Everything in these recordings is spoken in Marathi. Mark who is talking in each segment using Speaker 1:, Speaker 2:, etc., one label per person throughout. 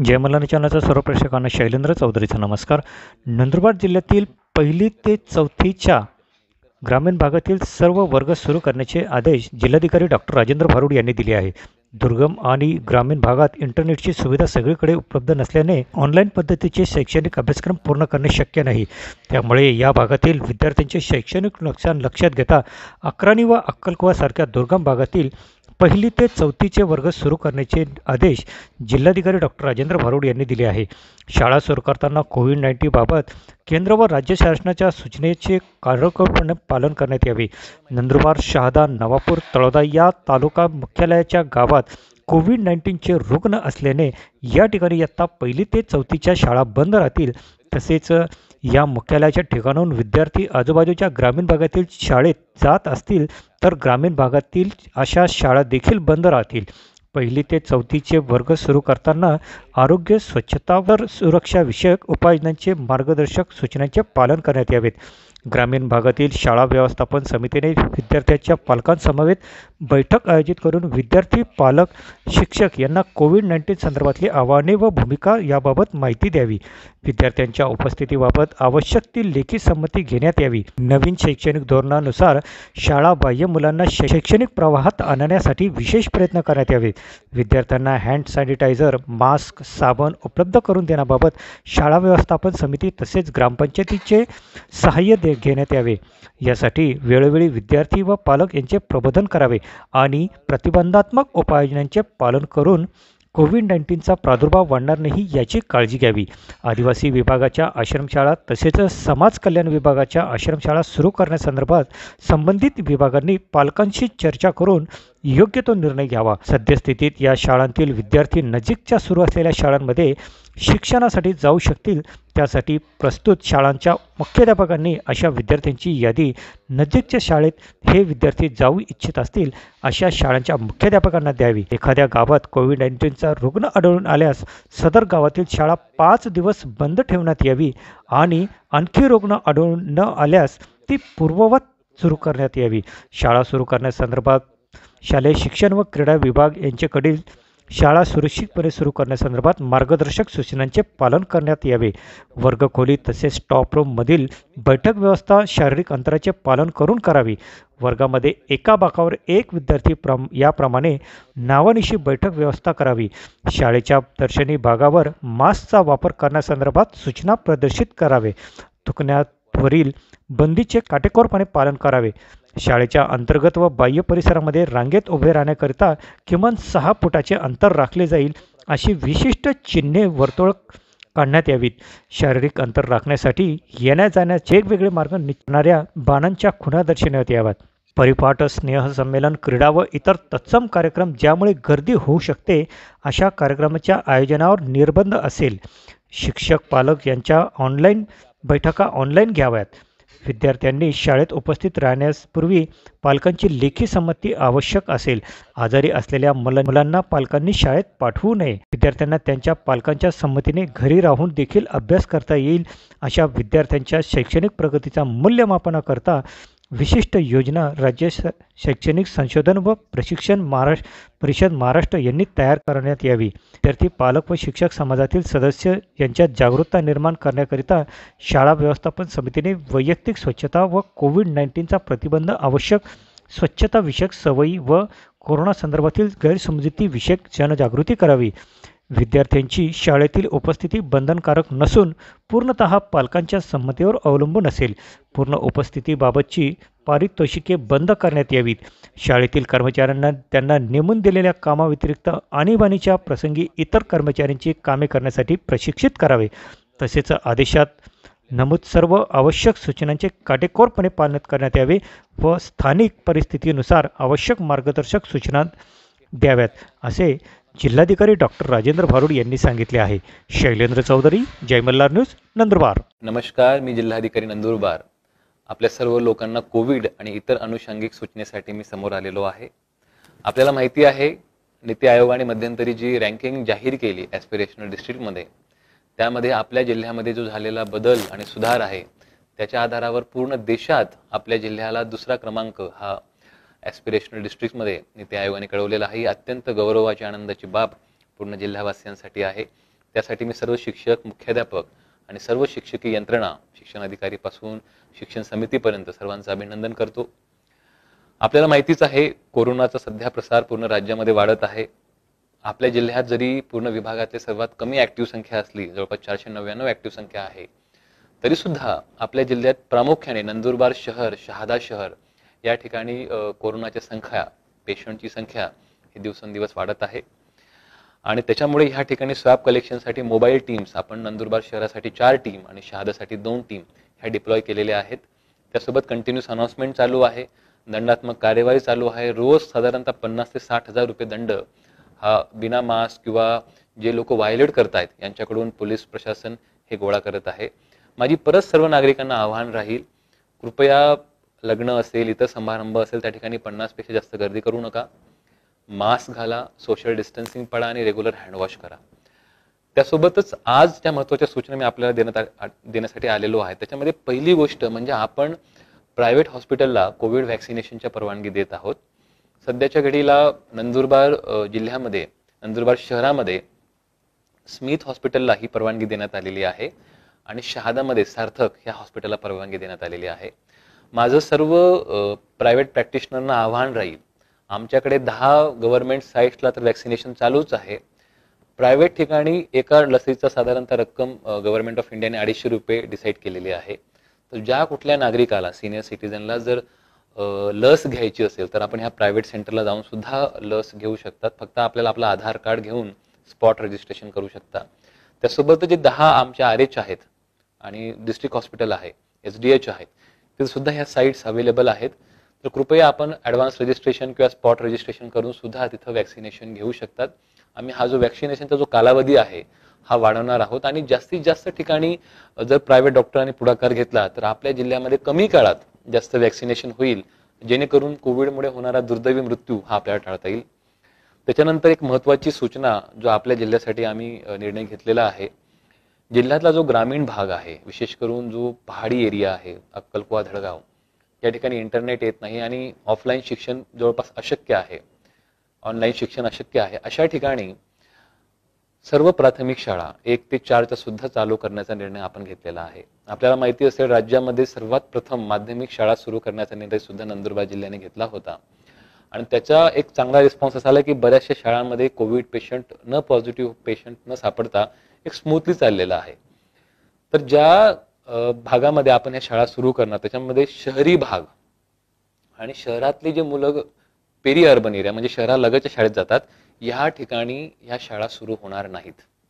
Speaker 1: जय मल्हार चॅनलच्या सर्व प्रेक्षकांना शैलेंद्र चौधरीचा नमस्कार. नंदुरबार जिल्ह्यातील 1ली ते 4थीच्या ग्रामीण भागातील सर्व वर्ग सुरू करण्याचे आदेश जिल्हाधिकारी डॉक्टर राजेंद्र भारुड यांनी दिले आहे. दुर्गम आणि ग्रामीण भागात इंटरनेटची सुविधा सगळीकडे उपलब्ध नसल्याने ऑनलाईन पद्धतीचे शैक्षणिक अभ्यासक्रम पूर्ण करणे शक्य नाही. त्यामुळे या भागातील विद्यार्थ्यांचे शैक्षणिक नुकसान लक्षात घेता 11वी व अक्कलकुवासारख्या दुर्गम भागातील 1ली ते 4थीचे वर्ग सुरू करण्याचे आदेश जिल्हाधिकारी डॉक्टर राजेंद्र भारुड यांनी दिले आहे. शाळा सुरू करताना कोविड-19 बाबत केंद्र व राज्य शासनाच्या सूचनेचे काटेकोरपणे पालन करण्यात यावे. नंदुरबार, शहादा, नवापूर, तळोदा या तालुका मुख्यालयाच्या गावात कोविड-19चे रुग्ण असल्याने या ठिकाणी इयत्ता 1ली ते 4थीच्या शाळा बंद राहतील. तसेच या मुख्यालयाच्या ठिकाणाहून विद्यार्थी आजूबाजूच्या ग्रामीण भागातील शाळेत जात असतील तर ग्रामीण भागातील अशा शाळा देखील बंद राहतील. 1ली ते 4थीचे वर्ग सुरू करताना आरोग्य, स्वच्छता व सुरक्षा विषयक उपाययोजनांचे मार्गदर्शक सूचनांचे पालन करण्यात यावेत. ग्रामीण भागातील शाळा व्यवस्थापन समितीने विद्यार्थ्यांच्या पालकांसमवेत बैठक आयोजित करून विद्यार्थी, पालक, शिक्षक यांना कोविड-19 संदर्भातली आव्हाने व भूमिका याबाबत माहिती द्यावी. विद्यार्थ्यांच्या उपस्थितीबाबत आवश्यक ती लेखी संमती घेण्यात यावी. नवीन शैक्षणिक धोरणानुसार शाळाबाह्य मुलांना शैक्षणिक प्रवाहात आणण्यासाठी विशेष प्रयत्न करण्यात यावेत. विद्यार्थ्यांना हँड सॅनिटायझर, मास्क, साबण उपलब्ध करून देण्याबाबत शाळा व्यवस्थापन समिती तसेच ग्रामपंचायतीचे सहाय्य घेण्यात यावे. यासाठी वेळोवेळी विद्यार्थी व पालक यांचे प्रबोधन करावे आणि प्रतिबंधात्मक उपाययोजनांचे पालन करून कोविड-19चा प्रादुर्भाव वाढणार नाही याची काळजी घ्यावी. आदिवासी विभागाच्या आश्रमशाळा तसेच समाज कल्याण विभागाच्या आश्रमशाळा सुरू करण्यासंदर्भात संबंधित विभागांनी पालकांशी चर्चा करून योग्य तो निर्णय घ्यावा. सद्यस्थितीत या शाळांतील विद्यार्थी नजीकच्या सुरू असलेल्या शाळांमध्ये शिक्षणासाठी जाऊ शकतील. त्यासाठी प्रस्तुत शाळांच्या मुख्याध्यापकांनी अशा विद्यार्थ्यांची यादी नजीकच्या शाळेत हे विद्यार्थी जाऊ इच्छित असतील अशा शाळांच्या मुख्याध्यापकांना द्यावी. एखाद्या गावात कोविड-19चा रुग्ण आढळून आल्यास सदर गावातील शाळा 5 दिवस बंद ठेवण्यात यावी आणि आणखी रुग्ण आढळून न आल्यास ती पूर्ववत सुरू करण्यात यावी. शाळा सुरू करण्यासंदर्भात शालेय शिक्षण व क्रीडा विभाग यांच्याकडील शाळा सुरक्षितपणे सुरू करण्यासंदर्भात मार्गदर्शक सूचनांचे पालन करण्यात यावे. वर्गखोली तसेच स्टॉप रूममधील बैठक व्यवस्था शारीरिक अंतराचे पालन करून करावी. वर्गामध्ये एका बाकावर एक विद्यार्थी याप्रमाणे नावानिशी बैठक व्यवस्था करावी. शाळेच्या दर्शनी भागावर मास्कचा वापर करण्यासंदर्भात सूचना प्रदर्शित करावे. थुंकण्यावरील बंदीचे काटेकोरपणे पालन करावे. शाळेच्या अंतर्गत व बाह्य परिसरामध्ये रांगेत उभे राहण्याकरिता किमान 6 फुटाचे अंतर राखले जाईल अशी विशिष्ट चिन्हे वर्तुळ काढण्यात यावीत. शारीरिक अंतर राखण्यासाठी येण्या जाण्याचे वेगवेगळे मार्ग निघणाऱ्या बाणांच्या खुणा दर्शवण्यात याव्यात. परिपाठ, स्नेहसंमेलन, क्रीडा व इतर तत्सम कार्यक्रम ज्यामुळे गर्दी होऊ शकते अशा कार्यक्रमाच्या आयोजनावर निर्बंध असेल. शिक्षक, पालक यांच्या बैठका ऑनलाईन घ्याव्यात. विद्यार्थ्यांनी शाळेत उपस्थित राहण्यापूर्वी पालकांची लेखी संमती आवश्यक असेल. आजारी असलेल्या मुलांना पालकांनी शाळेत पाठवू नये. विद्यार्थ्यांना त्यांच्या पालकांच्या संमतीने घरी राहून देखील अभ्यास करता येईल. अशा विद्यार्थ्यांच्या शैक्षणिक प्रगतीचा मूल्यमापनाकरता विशिष्ट योजना राज्य शैक्षणिक संशोधन व प्रशिक्षण परिषद महाराष्ट्र यांनी तयार करण्यात यावी. विद्यार्थी, पालक व शिक्षक समाजातील सदस्य यांच्यात जागरूकता निर्माण करण्याकरिता शाळा व्यवस्थापन समितीने वैयक्तिक स्वच्छता व कोविड-19चा प्रतिबंध आवश्यक स्वच्छता विषयक सवयी व कोरोना संदर्भातील गैरसमजुती विषयक जनजागृती करावी. विद्यार्थ्यांची शाळेतील उपस्थिती बंधनकारक नसून पूर्णतः पालकांच्या संमतीवर अवलंबून असेल. पूर्ण उपस्थितीबाबतची पारितोषिके बंद करण्यात यावीत. शाळेतील कर्मचाऱ्यांना त्यांना नेमून दिलेल्या कामाव्यतिरिक्त आणीबाणीच्या प्रसंगी इतर कर्मचाऱ्यांची कामे करण्यासाठी प्रशिक्षित करावे. तसेच आदेशात नमूद सर्व आवश्यक सूचनांचे काटेकोरपणे पालन करण्यात यावे व स्थानिक परिस्थितीनुसार आवश्यक मार्गदर्शक सूचना द्याव्यात असे जिल्हाधिकारी डॉक्टर राजेंद्र भारुड यांनी सांगितले आहे. शैलेंद्र चौधरी, जय मल्हार न्यूज, नंदुरबार.
Speaker 2: नमस्कार, मी जिल्हाधिकारी नंदुरबार. आपल्या सर्व लोकांना कोविड आणि इतर अनुषंगिक सूचनेसाठी मी समोर आलेलो आहे. आपल्याला माहिती आहे, नीती आयोगाने मध्यंतरी जी रँकिंग जाहीर केली ॲस्पिरेशनल डिस्ट्रिक्टमध्ये, त्यामध्ये आपल्या जिल्ह्यामध्ये जो झालेला बदल आणि सुधार आहे त्याच्या आधारावर पूर्ण देशात आपल्या जिल्ह्याला 2रा क्रमांक हा ॲस्पिरेशनल डिस्ट्रिक्टमध्ये नीती आयोगाने कळवलेला आहे. ही अत्यंत गौरवाची, आनंदाची बाब पूर्ण जिल्हावासियांसाठी आहे. त्यासाठी मी सर्व शिक्षक, मुख्याध्यापक आणि सर्व शिक्षकी यंत्रणा, शिक्षण अधिकारी पासून शिक्षण समितीपर्यंत सर्वांचं अभिनंदन करतो. आपल्याला माहितीच आहे, कोरोनाचा सध्या प्रसार पूर्ण राज्यामध्ये वाढत आहे. आपल्या जिल्ह्यात जरी पूर्ण विभागातले सर्वात कमी ऍक्टिव्ह संख्या असली, जवळपास 499 ऍक्टिव्ह संख्या आहे, तरी सुद्धा आपल्या जिल्ह्यात प्रामुख्याने नंदुरबार शहर, शहादा शहर या ठिकाणी कोरोनाच्या संख्या, पेशंटची संख्या ही दिवसेंदिवस वाढत आहे. आणि त्याच्यामुळे ह्या ठिकाणी स्वॅब कलेक्शनसाठी मोबाईल टीम्स आपण नंदुरबार शहरासाठी 4 टीम आणि शहादासाठी 2 टीम ह्या डिप्लॉय केलेल्या आहेत. त्यासोबत कंटिन्यूस अनाउन्समेंट चालू आहे, दंडात्मक कार्यवाही चालू आहे. रोज साधारणतः 50 ते 60,000 रुपये दंड हा बिना मास्क किंवा जे लोक व्हायलेट करतायत यांच्याकडून पोलीस प्रशासन हे गोळा करत आहे. माझी परत सर्व नागरिकांना आव्हान राहील, कृपया लग्न असेल, इतर समारंभ असेल, त्या ठिकाणी 50 पेक्षा जास्त गर्दी करू नका. मास्क घाला, सोशल डिस्टन्सिंग पाळा आणि रेग्युलर हँडवॉश करा. त्यासोबतच आज ज्या महत्त्वाच्या सूचना मी आपल्याला देण्यासाठी आलेलो आहे, त्याच्यामध्ये पहिली गोष्ट म्हणजे आपण प्रायव्हेट हॉस्पिटलला कोविड व्हॅक्सिनेशनच्या परवानगी देत आहोत. सध्याच्या घडीला नंदुरबार जिल्ह्यामध्ये, नंदुरबार शहरामध्ये स्मिथ हॉस्पिटलला ही परवानगी देण्यात आलेली आहे आणि शहादामध्ये सार्थक ह्या हॉस्पिटलला परवानगी देण्यात आलेली आहे. माझं सर्व प्रायव्हेट प्रॅक्टिशनरना आव्हान राहील, आमच्याकडे 10 गव्हर्नमेंट साईट्सला तर व्हॅक्सिनेशन चालूच आहे. प्रायव्हेट ठिकाणी एका लसीचा साधारणतः रक्कम गव्हर्नमेंट ऑफ इंडियाने 250 रुपये डिसाईड केलेली आहे. तर ज्या कुठल्या नागरिकाला, सिनियर सिटीजनला जर लस घ्यायची असेल तर आपण ह्या प्रायव्हेट सेंटरला जाऊन सुद्धा लस घेऊ शकतात. फक्त आपल्याला आपलं आधार कार्ड घेऊन स्पॉट रजिस्ट्रेशन करू शकता. त्यासोबत जे 10 आमच्या RH आहेत आणि डिस्ट्रिक्ट हॉस्पिटल आहे, SDH आहेत, ते सुद्धा ह्या साईट्स अवेलेबल आहेत. तर कृपया आपण ॲडव्हान्स रजिस्ट्रेशन किंवा स्पॉट रजिस्ट्रेशन करून सुद्धा तिथं वॅक्सिनेशन घेऊ शकतात. आम्ही हा जो वॅक्सिनेशनचा जो कालावधी आहे हा वाढवणार आहोत आणि जास्तीत जास्त ठिकाणी जर प्रायव्हेट डॉक्टरांनी पुढाकार घेतला तर आपल्या जिल्ह्यामध्ये कमी काळात जास्त वॅक्सिनेशन होईल, जेणेकरून कोविडमुळे होणारा दुर्दैवी मृत्यू हा आपल्याला टाळता येईल. त्याच्यानंतर एक महत्त्वाची सूचना जो आपल्या जिल्ह्यासाठी आम्ही निर्णय घेतलेला आहे, जिल्ह्यातला जो ग्रामीण भाग आहे, विशेष करून जो पहाडी एरिया आहे, अक्कलकुवा, धडगाव, या ठिकाणी इंटरनेट येत नाही आणि ऑफलाईन शिक्षण जवळपास अशक्य आहे, ऑनलाईन शिक्षण अशक्य आहे, अशा ठिकाणी सर्व प्राथमिक शाळा 1 ते 4च्या सुद्धा चालू करण्याचा निर्णय आपण घेतलेला आहे. आपल्याला माहिती असेल, राज्यामध्ये सर्वात प्रथम माध्यमिक शाळा सुरू करण्याचा निर्णय सुद्धा नंदुरबार जिल्ह्याने घेतला होता आणि त्याचा एक चांगला रिस्पॉन्स असा आला की बऱ्याचशा शाळांमध्ये कोविड पेशंट न पॉझिटिव्ह पेशंट न सापडता एक स्मूथली चाललेला आहे. तर ज्या भागामध्ये आपण ह्या शाळा सुरू करणार त्याच्यामध्ये शहरी भाग आणि शहरातली जे मुलं पेरी अर्बन एरिया म्हणजे शहरालगतच्या शाळेत जातात, या ठिकाणी ह्या शाळा सुरू होणार नाहीत.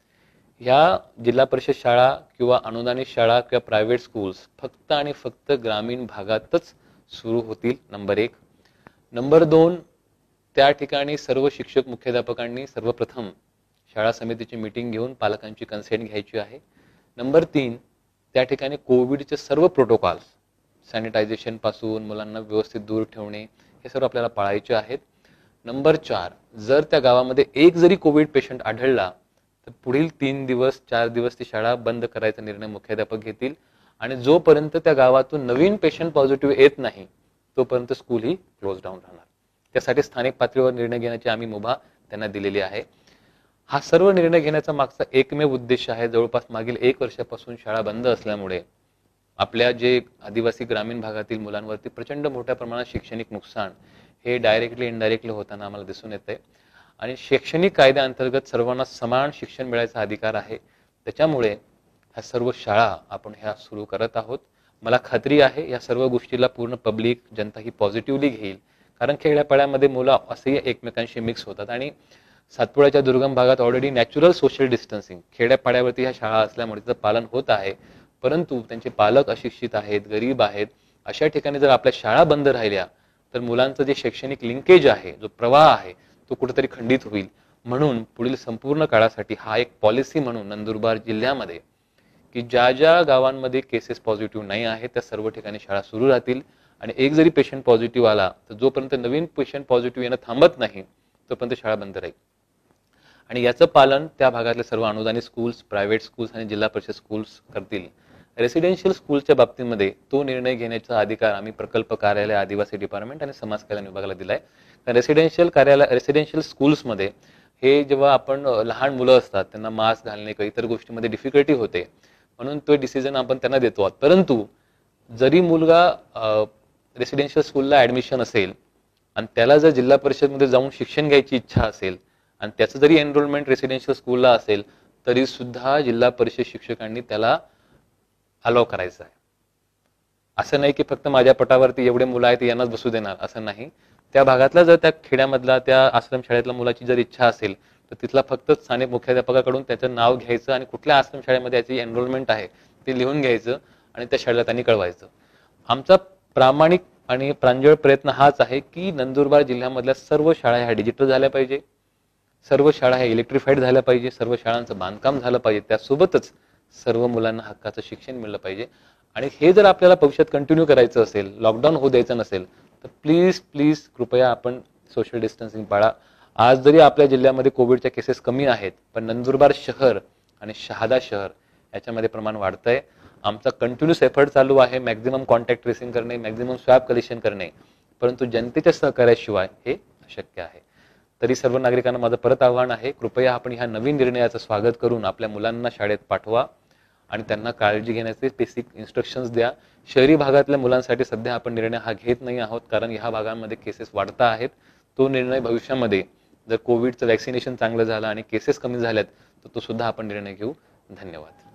Speaker 2: ह्या जिल्हा परिषद शाळा किंवा अनुदानित शाळा किंवा प्रायव्हेट स्कूल्स फक्त आणि फक्त ग्रामीण भागातच सुरू होतील. नंबर 1. नंबर 2, त्या ठिकाणी सर्व शिक्षक मुख्याध्यापकांनी सर्वप्रथम शाळा समितीची मीटिंग घेऊन पालकांची कन्सेंट घ्यायची आहे. नंबर 3, त्या ठिकाणी कोविडचे सर्व प्रोटोकॉल्स, सॅनिटायझेशन पासून मुलांना व्यवस्थित दूर ठेवणे, हे सर्व आपल्याला पाळायचे आहेत. नंबर 4, जर त्या गावामध्ये एक जरी कोविड पेशंट आढळला तर पुढील 3 दिवस 4 दिवस ती शाळा बंद करायचा निर्णय मुख्याध्यापक घेतील आणि जोपर्यंत त्या गावातून नवीन पेशंट पॉझिटिव्ह येत नाही तोपर्यंत स्कूल ही क्लोज डाऊन राहणार. त्यासाठी स्थानिक पातळीवर निर्णय घेण्याची आम्ही मुभा त्यांना दिलेली आहे. हा सर्व निर्णय घेण्याचा मागचा एकमेव उद्देश आहे, जवळपास मागील 1 वर्षापासून शाळा बंद असल्यामुळे आपल्या जे आदिवासी ग्रामीण भागातील मुलांवरती प्रचंड मोठ्या प्रमाणात शैक्षणिक नुकसान हे डायरेक्टली इनडायरेक्टली होताना आम्हाला दिसून येते आणि शैक्षणिक कायद्याअंतर्गत सर्वांना समान शिक्षण मिळायचा अधिकार आहे. त्याच्यामुळे ह्या सर्व शाळा आपण ह्या सुरू करत आहोत. मला खात्री आहे या सर्व गोष्टीला पूर्ण पब्लिक जनता ही पॉझिटिव्हली घेईल, कारण खेड्यापाड्यामध्ये मुलं असेही एकमेकांशी मिक्स होतात आणि सातपुड्याच्या दुर्गम भागात ऑलरेडी नॅचरल सोशल डिस्टन्सिंग खेड्यापाड्यावरती ह्या शाळा असल्यामुळे त्याचं पालन होत आहे, परंतु त्यांचे पालक अशिक्षित आहेत, गरीब आहेत. अशा ठिकाणी जर आपल्या शाळा बंद राहिल्या तर मुलांचं जे शैक्षणिक लिंकेज आहे, जो प्रवाह आहे, तो कुठेतरी खंडित होईल. म्हणून पुढील संपूर्ण काळासाठी हा एक पॉलिसी म्हणून नंदुरबार जिल्ह्यामध्ये की ज्या ज्या गावांमध्ये केसेस पॉझिटिव्ह नाही आहेत त्या सर्व ठिकाणी शाळा सुरू राहतील आणि एक जरी पेशंट पॉझिटिव्ह आला तर जोपर्यंत नवीन पेशंट पॉझिटिव्ह येणं थांबत नाही तोपर्यंत शाळा बंद राहील. आणि याचं पालन त्या भागातले सर्व अनुदानित स्कूल्स, प्रायव्हेट स्कूल्स आणि जिल्हा परिषद स्कूल्स करतील. रेसिडेन्शियल स्कूलच्या बाबतीमध्ये तो निर्णय घेण्याचा अधिकार आम्ही प्रकल्प कार्यालय, आदिवासी डिपार्टमेंट आणि समाज कल्याण विभागाला दिलाय. रेसिडेन्शियल स्कूल्समध्ये हे जेव्हा आपण लहान मुलं असतात त्यांना मास्क घालणे किंवा इतर गोष्टीमध्ये डिफिकल्टी होते, म्हणून तो डिसिजन आपण त्यांना देतो आहोत. परंतु जरी मुलगा रेसिडेन्शियल स्कूलला ऍडमिशन असेल आणि त्याला जर जिल्हा परिषदमध्ये जाऊन शिक्षण घ्यायची इच्छा असेल आणि त्याचं जरी एनरोलमेंट रेसिडेन्शियल स्कूलला असेल तरी सुद्धा जिल्हा परिषद शिक्षकांनी त्याला अलाव करायचं आहे. असं नाही की फक्त माझ्या पटावरती एवढे मुलं आहेत यांनाच बसू देणार, असं नाही. त्या भागातला जर त्या खेड्यामधला त्या आश्रमशाळेतल्या मुलाची जर इच्छा असेल तर तिथला फक्त स्थानिक मुख्याध्यापकाकडून त्याचं नाव घ्यायचं आणि कुठल्या आश्रमशाळेमध्ये याची एनरोलमेंट आहे ते लिहून घ्यायचं आणि त्या शाळेला त्यांनी कळवायचं. आमचा प्रामाणिक आणि प्रांजळ प्रयत्न हाच आहे की नंदुरबार जिल्ह्यामधल्या सर्व शाळा ह्या डिजिटल झाल्या पाहिजे, सर्व शाळा ह्या इलेक्ट्रिफाईड झाल्या पाहिजे, सर्व शाळांचं बांधकाम झालं पाहिजे, त्यासोबतच सर्व मुलांना हक्काचं शिक्षण मिळलं पाहिजे. आणि हे जर आपल्याला भविष्यात कंटिन्यू करायचं असेल, लॉकडाऊन होऊ द्यायचं नसेल तर प्लीज प्लीज कृपया आपण सोशल डिस्टन्सिंग पाळा. आज जरी आपल्या जिल्ह्यामध्ये कोविडच्या केसेस कमी आहेत पण नंदुरबार शहर आणि शहादा शहर याच्यामध्ये प्रमाण वाढतंय. आमचा कंटिन्यूस एफर्ट चालू आहे मॅक्झिमम कॉन्टॅक्ट ट्रेसिंग करणे, मॅक्झिमम स्वॅब कलेक्शन करणे, परंतु जनतेच्या सहकार्याशिवाय हे अशक्य आहे. तरी सर्व नागरिकांना माझं परत आव्हान आहे, कृपया आपण ह्या नवीन निर्णयाचं स्वागत करून आपल्या मुलांना शाळेत पाठवा आणि त्यांना काळजी घेण्याचे बेसिक इन्स्ट्रक्शन्स द्या. शहरी भागातल्या मुलांसाठी सध्या आपण निर्णय हा घेत नाही आहोत कारण ह्या भागांमध्ये केसेस वाढता आहेत. तो निर्णय भविष्यामध्ये जर कोविडचं वॅक्सिनेशन चांगलं झालं आणि केसेस कमी झाल्यात तर तो सुद्धा आपण निर्णय घेऊ. धन्यवाद.